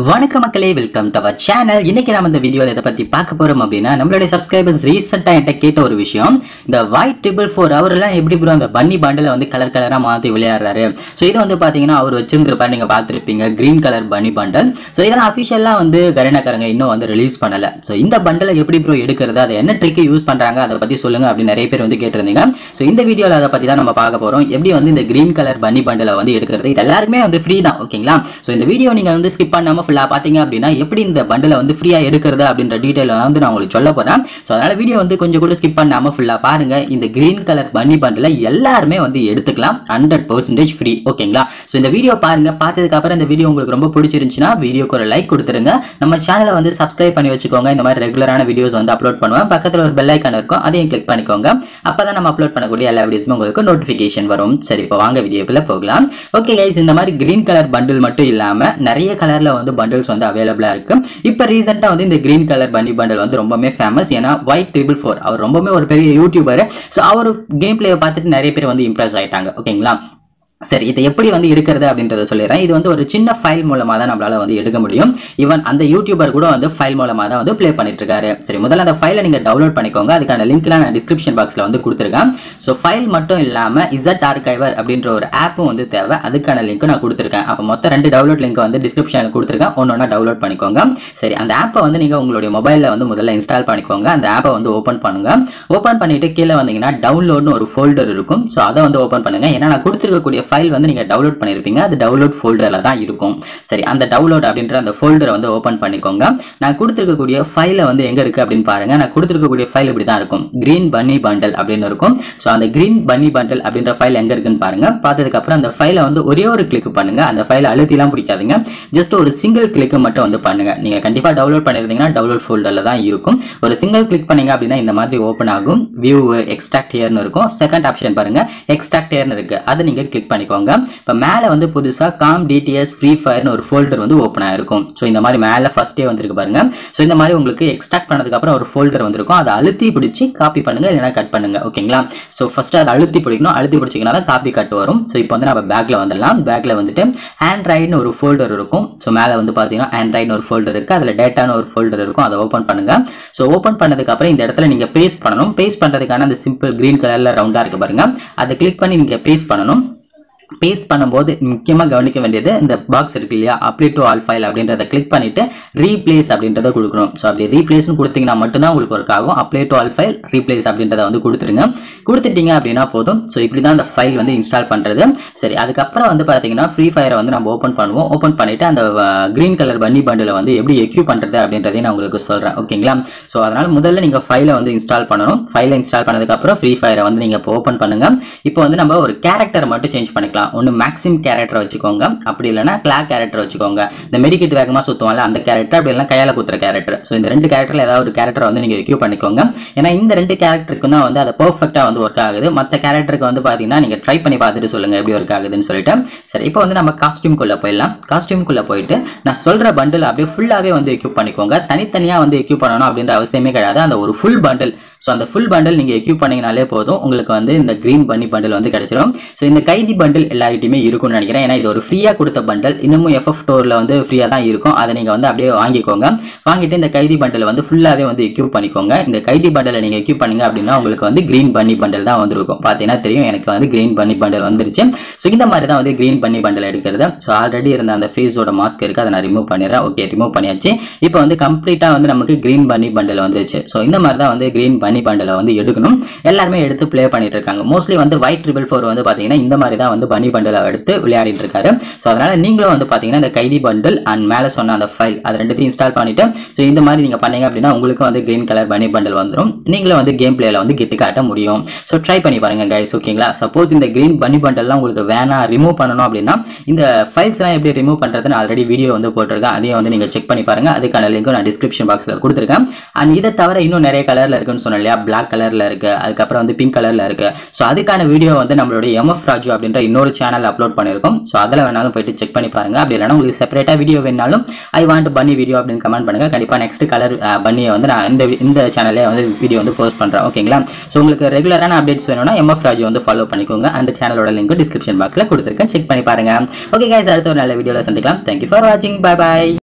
வணக்கம் மக்களே, welcome to our channel. இன்னைக்கு நாம இந்த வீடியோல இதை பத்தி பார்க்க போறோம் அப்படின்னா, நம்மளுடைய சப்ஸ்கிரைபர்ஸ் ரீசெண்டா என்கிட்ட கேட்ட ஒரு விஷயம், இந்த white 444 அவரெல்லாம் எப்படி ப்ரோ அந்த பன்னி பண்டல வந்து கலர் கலரா மாத்தி விளையாடுறாரு. ஸோ இது வந்து பாத்தீங்கன்னா அவர் வச்சிருந்திருப்பாரு, நீங்க பார்த்திருப்பீங்க, green colour bunny bundle. So இதெல்லாம் அஃபிஷியலா வந்து கரேனாக்காரங்க இன்னும் வந்து ரிலீஸ் பண்ணல. ஸோ இந்த பண்டலை எப்படி ப்ரோ எடுக்கிறது, அதை என்ன ட்ரிக் யூஸ் பண்றாங்க, அதை பத்தி சொல்லுங்க அப்படின்னு நிறைய பேர் வந்து கேட்டிருந்தீங்க. ஸோ இந்த வீடியோல அதை பத்தி தான் நம்ம பார்க்க போறோம். எப்படி வந்து இந்த கிரீன் கலர் பன்னி பண்டலை வந்து எடுக்கிறது, இது எல்லாருமே வந்து ஃப்ரீ தான், ஓகேங்களா? ஸோ இந்த வீடியோ நீங்க வந்து ஸ்கிப் பண்ணாம ஃபுல்லா பாத்தீங்க அப்படின்னா எப்படி இந்த பண்டலை வந்து ஃப்ரீயா எடுக்கிறது அப்படின்ற டீடைல் வந்து நான் உங்களுக்கு சொல்ல போறேன். சோ அதனால வீடியோ வந்து கொஞ்சம் கூட ஸ்கிப் பண்ணாம ஃபுல்லா பாருங்க. இந்த கிரீன் கலர் பன்னி பண்டலை எல்லாருமே வந்து எடுத்துக்கலாம், 100% ஃப்ரீ, ஓகேங்களா? சோ இந்த வீடியோ பாருங்க. பார்த்ததுக்கு அப்புறம் இந்த வீடியோ உங்களுக்கு ரொம்ப பிடிச்சிருந்துச்சுன்னா வீடியோக்கு ஒரு லைக் கொடுத்துருங்க. நம்ம சேனலை வந்து சப்ஸ்கிரைப் பண்ணி வச்சுக்கோங்க. இந்த மாதிரி ரெகுலரான வீடியோஸ் வந்து அப்லோட் பண்ணுவேன். பக்கத்துல ஒரு பெல் ஐகான் இருக்கும், அதையும் கிளிக் பண்ணிக்கோங்க. அப்பதான் நம்ம அப்லோட் பண்ணக்கூடிய எல்லா வீடியோஸும் உங்களுக்கு நோட்டிபிகேஷன் வரும். சரி, இப்போ வாங்க வீடியோக்குள்ள போகலாம். ஓகே கைஸ், இந்த மாதிரி கிரீன் கலர் பண்டில் மட்டும் இல்லாம நிறைய கலர்ல வந்து பண்டில்ஸ் வந்து அவைலபிளா இருக்கு. இப்ப ரீசெண்டா வந்து இந்த கிரீன் கலர் பன்னி பண்டல் வந்து ரொம்பவே ஃபேமஸ். ஏன்னா white 444 அவர் ரொம்பவே ஒரு பெரிய யூடியூபர். சோ அவர் கேம் பிளே பார்த்துட்டு நிறைய பேர் வந்து இம்ப்ரெஸ் ஆயிட்டாங்க, ஓகேங்களா? சரி, இதை எப்படி வந்து இருக்கிறது அப்படின்றத சொல்லிடுறேன். இது வந்து ஒரு சின்ன ஃபைல் மூலமா தான் நம்மளால வந்து எடுக்க முடியும். ஈவன் அந்த யூடியூபர் கூட வந்து ஃபைல் மூலமா தான் வந்து ப்ளே பண்ணிட்டு இருக்காரு. சரி, முதல்ல அந்த ஃபைலை நீங்க டவுன்லோட் பண்ணிக்கோங்க. அதுக்கான லிங்க்லாம் நான் டிஸ்கிரிப்ஷன் பாக்ஸ்ல வந்து கொடுத்துருக்கேன். ஸோ ஃபைல் மட்டும் இல்லாம இசட் ஆர்கைவர் அப்படின்ற ஒரு ஆப்பும் வந்து தேவை. அதுக்கான லிங்க் நான் கொடுத்துருக்கேன். அப்போ மொத்தம் 2 டவுன்லோட் லிங்க் வந்து டிஸ்கிரிப்ஷன்ல கொடுத்துருக்கேன். ஒன்னொன்னா டவுன்லோட் பண்ணிக்கோங்க. சரி, அந்த ஆப்பை வந்து நீங்க உங்களுடைய மொபைல்ல வந்து முதல்ல இன்ஸ்டால் பண்ணிக்கோங்க. அந்த ஆப்பை வந்து ஓப்பன் பண்ணுங்க. ஓப்பன் பண்ணிட்டு கீழே வந்தீங்கன்னா டவுன்லோட்னு ஒரு ஃபோல்டர் இருக்கும். ஸோ அதை வந்து ஓப்பன் பண்ணுங்க. ஏன்னா நான் கொடுத்துருக்கக்கூடிய ஃபைல் வந்து நீங்க டவுன்லோட் பண்ணிருப்பீங்க, அது டவுன்லோட் ஃபோல்டர்ல தான் இருக்கும். சரி, அந்த டவுன்லோட் அப்படின்ற அந்த ஃபோல்டரை வந்து ஓபன் பண்ணிக்கோங்க. நான் கொடுத்திருக்கக்கூடிய ஃபைலை வந்து எங்க இருக்கு அப்படின்னு பாருங்க. நான் கொடுத்திருக்கக்கூடிய ஃபைல் இப்படி தான் இருக்கும், கிரீன் பன்னி பண்டல் அப்படின்னு இருக்கும். சோ அந்த கிரீன் பன்னி பண்டல் அப்படின்ற ஃபைல் எங்க இருக்குன்னு பாருங்க. பார்த்ததுக்கு அப்புறம் அந்த ஃபைலை வந்து ஒரே ஒரு கிளிக் பண்ணுங்க. அந்த ஃபைலை அழுத்திலாம் பிடிக்காதீங்க, ஜஸ்ட் ஒரு சிங்கிள் கிளிக் மட்டும் வந்து பண்ணுங்க. நீங்க கண்டிப்பா டவுன்லோட் பண்ணிருந்தீங்கன்னா டவுன்லோட் ஃபோல்டர்ல தான் இருக்கும். ஒரு சிங்கிள் கிளிக் பண்ணீங்க அப்படின்னா இந்த மாதிரி ஓபன் ஆகும். வியூ எக்ஸ்ட்ராக்ட் ஹியர்னு இருக்கும். செகண்ட் ஆப்ஷன் பாருங்க, எக்ஸ்ட்ராக்ட் ஹியர்னு இருக்கு, அதை நீங்க கிளிக் பண்ணிக்கோங்க. இப்போ மேலே வந்து புதுசா காம் டிடிஎஸ் ஃப்ரீஃபயர்னு ஒரு ஃபோல்டர் வந்து ஓப்பன் ஆயிருக்கும். ஸோ இந்த மாதிரி மேலே ஃபர்ஸ்டே வந்துருக்கு பாருங்க. ஸோ இந்த மாதிரி உங்களுக்கு எக்ஸ்ட்ராக்ட் பண்ணதுக்கு அப்புறம் ஒரு ஃபோல்டர் வந்திருக்கும். அதை அழுத்தி பிடிச்சி காப்பி பண்ணுங்க, இல்லைனா கட் பண்ணுங்க, ஓகேங்களா? ஸோ ஃபர்ஸ்ட் அதை அழுத்தி பிடிக்கணும். அழுத்தி பிடிச்சிங்கன்னா தான் காப்பி கட் வரும். ஸோ இப்போ வந்து நம்ம பேக்ல வந்துடலாம். பேக்ல வந்துட்டு ஆண்ட்ராய்டுன்னு ஒரு ஃபோல்டர் இருக்கும். ஸோ மேலே வந்து பார்த்தீங்கன்னா ஆண்ட்ராய்டுன்னு ஒரு ஃபோல்டர் இருக்கு, அதில் டேட்டான்னு ஒரு ஃபோல்டர் இருக்கும். அதை ஓப்பன் பண்ணுங்க. ஸோ ஓப்பன் பண்ணதுக்கு அப்புறம் இந்த இடத்துல நீங்க பேஸ்ட் பண்ணணும். பேஸ்ட் பண்றதுக்கான அந்த சிம்பிள் கிரீன் கலர்ல ரவுண்டா இருக்கு பாருங்க, அதை கிளிக் பண்ணி நீங்க பேஸ்ட் பண்ணணும். பேஸ்ட் பண்ணும்போது முக்கியமாக கவனிக்க வேண்டியது, இந்த பாக்ஸ் இருக்கு இல்லையா, அப்ளை டு ஆல் ஃபைல் அப்படின்றத கிளிக் பண்ணிட்டு ரீப்ளேஸ் அப்படின்றத கொடுக்கணும். ஸோ அப்படி ரீப்ளேஸ்னு கொடுத்தீங்கன்னா மட்டும்தான் உங்களுக்கு ஒர்க் ஆகும். Apply to all file replace அப்படின்றத வந்து கொடுத்துருங்க. கொடுத்துட்டீங்க அப்படின்னா போதும். ஸோ இப்படி தான் அந்த ஃபைல் வந்து இன்ஸ்டால் பண்ணுறது. சரி, அதுக்கப்புறம் வந்து பார்த்தீங்கன்னா ஃப்ரீ ஃபயரை வந்து நம்ம ஓப்பன் பண்ணுவோம். ஓப்பன் பண்ணிட்டு அந்த கிரீன் கலர் பன்னி பண்டில் வந்து எப்படி எக்யூ பண்ணுறது அப்படின்றதையும் நான் உங்களுக்கு சொல்கிறேன், ஓகேங்களா? ஸோ அதனால் முதல்ல நீங்கள் ஃபைலை வந்து இன்ஸ்டால் பண்ணணும். ஃபைலை இன்ஸ்டால் பண்ணதுக்கப்புறம் ஃப்ரீ ஃபயரை வந்து நீங்கள் இப்போ ஓப்பன் பண்ணுங்க. இப்போ வந்து நம்ம ஒரு கேரக்டர் மட்டும் சேஞ்ச் பண்ணிக்கலாம். ஒன்னு மேக்ஸிம் கேரக்டர் வச்சுக்கோங்க, அப்படி இல்லைன்னா கிளாக் கேரக்டர் வச்சுக்கோங்க. இந்த மெடிக்கெட் வேகமா சுத்துவாங்கல அந்த கேரக்டர், அப்படி இல்லைன்னா கையால குத்துற கேரக்டர். ஸோ இந்த 2 கேரக்டர்ல ஏதாவது ஒரு கேரக்டர் வந்து நீங்க எக்யூப் பண்ணிக்கோங்க. ஏன்னா இந்த 2 கேரக்டருக்கு தான் வந்து அது பெர்ஃபெக்ட்டா வந்து ஒர்க் ஆகுது. மற்ற கேரக்டருக்கு வந்து பாத்தீங்கன்னா நீங்க ட்ரை பண்ணி பார்த்துட்டு சொல்லுங்க எப்படி ஒர்க் ஆகுதுன்னு சொல்லிட்டு. சரி, இப்போ வந்து நம்ம காஸ்டியூம் குள்ள போயிடலாம். காஸ்டியூம் குள்ள போயிட்டு நான் சொல்ற பண்டில் அப்படியே ஃபுல்லாவே வந்து எக்யூப் பண்ணிக்கோங்க. தனித்தனியா வந்து எக்யூப் பண்ணணும் அப்படின்ற அவசியமே கிடையாது. அந்த ஒரு ஃபுல் பண்டில், ஸோ அந்த ஃபுல் பண்டில் நீங்க எக்யூப் பண்ணீங்கனாலே போதும், உங்களுக்கு வந்து இந்த கிரீன் பன்னி பண்டில் வந்து கிடைச்சிடும். ஸோ இந்த கைதி பண்டில் எல்லாருமே இருக்கும்னு நினைக்கிறேன். ஏன்னா இது ஒரு ஃப்ரீயா கொடுத்த பண்டல். இன்னமும் FF ஸ்டோர்ல வந்து ஃப்ரீயா தான் இருக்கும். அதை நீங்க வந்து அப்படியே வாங்கிக்கோங்க. வாங்கிட்டு இந்த கைதி பண்டல் வந்து ஃபுல்லாவே வந்து எக்யூப் பண்ணிக்கோங்க. இந்த கைதி பண்டலை நீங்க எக்யூப் பண்ணீங்க அப்படின்னா உங்களுக்கு வந்து கிரீன் பன்னி பண்டல் தான் வந்திருக்கும். பாத்தீங்கன்னா தெரியும், எனக்கு வந்து கிரீன் பன்னி பண்டல் வந்துருச்சு. ஸோ இந்த மாதிரி தான் வந்து கிரீன் பன்னி பண்டல் எடுக்கிறது. ஸோ ஆல்ரெடி இருந்த அந்த ஃபேஸோட மாஸ்க் இருக்கு, அதை நான் ரிமூவ் பண்ணிடுறேன். ஓகே, ரிமூவ் பண்ணியாச்சு. இப்போ வந்து கம்ப்ளீட்டா வந்து நமக்கு கிரீன் பன்னி பண்டல் வந்துருச்சு. ஸோ இந்த மாதிரி தான் வந்து கிரீன் பன்னி பண்டலை வந்து எடுக்கணும். எல்லாருமே எடுத்து ப்ளே பண்ணிட்டு இருக்காங்க. மோஸ்ட்லி வந்து white 444 வந்து பாத்தீங்கன்னா இந்த மாதிரி தான் வந்து பன்னி பண்டலை எடுத்து விளையாடிட்டு இருக்காரு. சோ அதனால நீங்களும் வந்து பாத்தீங்கன்னா இந்த கைதி பண்டல் அண்ட் மேல சொன்ன அந்த ஃபைல் அது ரெண்டுத்தையும் இன்ஸ்டால் பண்ணிட்டு சோ இந்த மாதிரி நீங்க பண்ணீங்க அப்படின்னா உங்களுக்கு வந்து கிரீன் கலர் பன்னி பண்டல் வந்துரும். நீங்களும் வந்து கேம் பிளேல வந்து கெத்து காட்ட முடியும். சோ ட்ரை பண்ணி பாருங்க கைஸ், ஓகேங்களா? சப்போஸ் இந்த கிரீன் பன்னி பண்டல்லாம் உங்களுக்கு வேணா ரிமூவ் பண்ணணும் அப்படின்னா இந்த ஃபைல்ஸ் எல்லாம் எப்படி ரிமூவ் பண்றதுன்னு ஆல்ரெடி வீடியோ வந்து போட்டிருக்கேன். அதையும் வந்து நீங்க செக் பண்ணி பாருங்க. அதுக்கான லிங்க் நான் டிஸ்கிரிப்ஷன் பாக்ஸ்ல கொடுத்துருக்கேன். அண்ட் இதை தவிர இன்னும் நிறைய கலர்ல இருக்குன்னு சொன்னேன் இல்லையா, பிளாக் கலர்ல இருக்கு, அதுக்கப்புறம் வந்து பிங்க் கலர்ல இருக்கு. சோ அதுக்கான வீடியோ வந்து நம்மளுடைய MF ராஜு அப்படின்ற இன்னொரு சேனல் அப்லோட் பண்ணிருக்கோம். சோ அதில் வேணாலும் போயிட்டு செக் பண்ணி பாருங்க. அப்படி இல்லைனா உங்களுக்கு செப்பரேட்டா வீடியோ வேணாலும் ஐ வாண்ட் பன்னி வீடியோ அப்படின்னு கமெண்ட் பண்ணுங்க. கண்டிப்பா நெக்ஸ்ட் கலர் பன்னியை வந்து நான் இந்த சேனல்லே வந்து வீடியோ வந்து போஸ்ட் பண்றேன், ஓகேங்களா? சோ உங்களுக்கு ரெகுலரான அப்டேட்ஸ் வேணும்னா MF ராஜு வந்து ஃபாலோ பண்ணிக்கோங்க. அந்த சேனலோட லிங்க் டிஸ்கிரிப்ஷன் பாக்ஸ்ல கொடுத்துருக்கேன், செக் பண்ணி பாருங்க. ஓகே கைஸ், அடுத்த ஒரு நல்ல வீடியோல சந்திக்கலாம். Thank you for watching. Bye bye.